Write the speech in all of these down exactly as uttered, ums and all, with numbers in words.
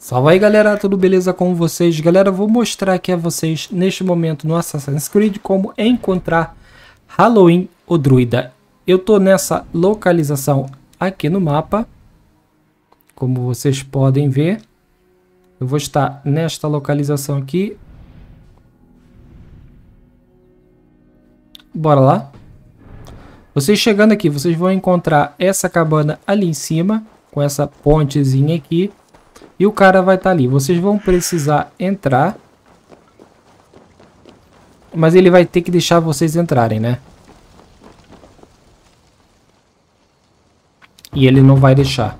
Salve aí galera, tudo beleza com vocês? Galera, eu vou mostrar aqui a vocês neste momento no Assassin's Creed como encontrar Halloween o Druida. Eu tô nessa localização aqui no mapa, como vocês podem ver. Eu vou estar nesta localização aqui. Bora lá. Vocês chegando aqui, vocês vão encontrar essa cabana ali em cima, com essa pontezinha aqui. E o cara vai estar ali. Vocês vão precisar entrar. Mas ele vai ter que deixar vocês entrarem, né? E ele não vai deixar.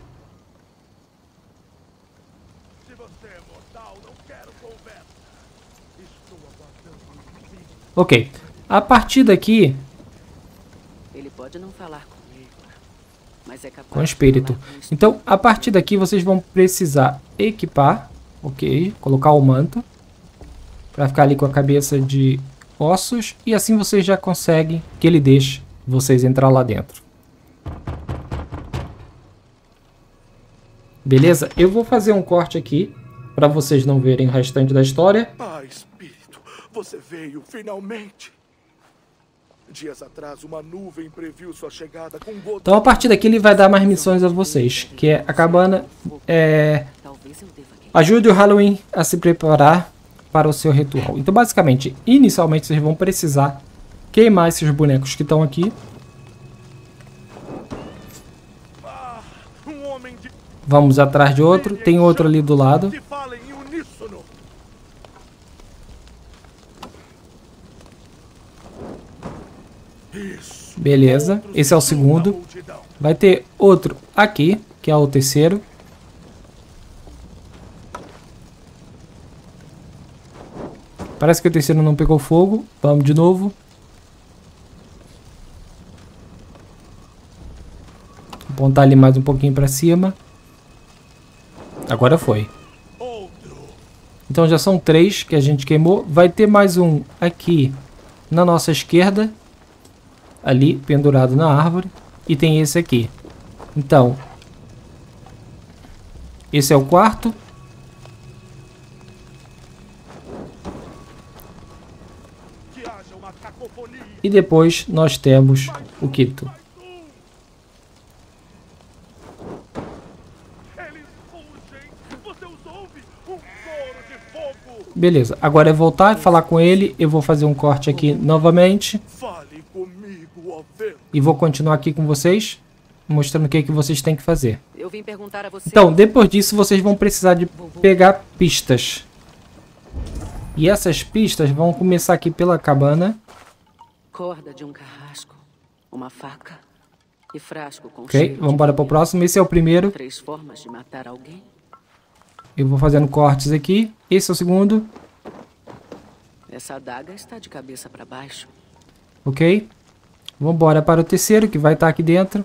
Ok. A partir daqui... Ele pode não falar comigo, mas é capaz com espírito. Então, a partir daqui, vocês vão precisar equipar. Ok. Colocar o manto. Para ficar ali com a cabeça de ossos. E assim vocês já conseguem que ele deixe vocês entrar lá dentro. Beleza? Eu vou fazer um corte aqui. Para vocês não verem o restante da história. Ah, espírito, você veio finalmente. Dias atrás, uma nuvem previu sua chegada com gotas. Então, a partir daqui, ele vai dar mais missões a vocês. Que é a cabana. É... Ajude o Halloween a se preparar para o seu ritual. Então, basicamente, inicialmente, vocês vão precisar queimar esses bonecos que estão aqui. Ah, um homem de... Vamos atrás de outro. Tem outro ali do lado. que fala em uníssono. Isso. Beleza. Esse é o segundo. Vai ter outro aqui, que é o terceiro. Parece que o terceiro não pegou fogo. Vamos de novo. Apontar ali mais um pouquinho para cima. Agora foi. Então já são três que a gente queimou. Vai ter mais um aqui na nossa esquerda. Ali, pendurado na árvore. E tem esse aqui. Então, esse é o quarto. E depois nós temos o quinto. Beleza, agora é voltar e falar com ele. Eu vou fazer um corte aqui novamente. E vou continuar aqui com vocês, mostrando o que, que vocês têm que fazer. Eu vim perguntar a você. Então, depois disso, vocês vão precisar de pegar pistas. E essas pistas vão começar aqui pela cabana. Corda de um carrasco, uma faca e frasco com Ok, vamos embora para o próximo. Esse é o primeiro. Três formas de matar alguém. Eu vou fazendo cortes aqui. Esse é o segundo. Essa adaga está de cabeça para baixo. Ok. Vamos embora para o terceiro, que vai estar aqui dentro.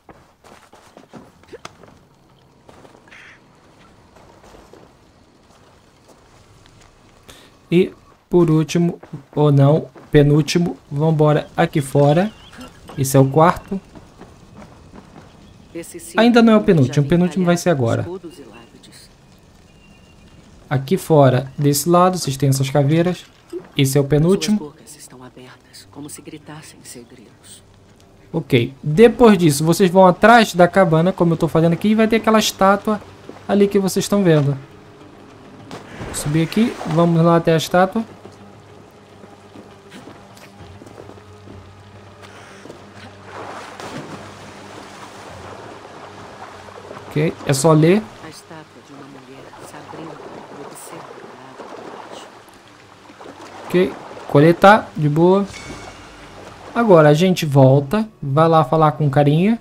E por último, ou não, penúltimo, vamos embora aqui fora. Esse é o quarto. Ainda não é o penúltimo, o penúltimo vai ser agora. Aqui fora, desse lado, vocês têm essas caveiras. Esse é o penúltimo. Como se gritassem segredos. Ok, depois disso vocês vão atrás da cabana, como eu estou fazendo aqui, e vai ter aquela estátua ali que vocês estão vendo. Vou subir aqui, vamos lá até a estátua. Ok, é só ler. A estátua de uma mulher se abrindo, observa do lado de baixo. Ok, coletar, de boa. Agora a gente volta, vai lá falar com carinha.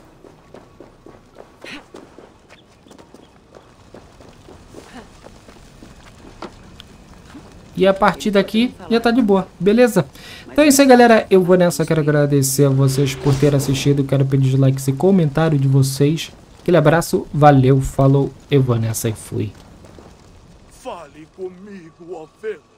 E a partir daqui já tá de boa, beleza? Então é isso aí galera, eu vou nessa, quero agradecer a vocês por terem assistido, quero pedir likes e comentário de vocês. Aquele abraço, valeu, falou, eu vou nessa e fui. Fale comigo, ó vento.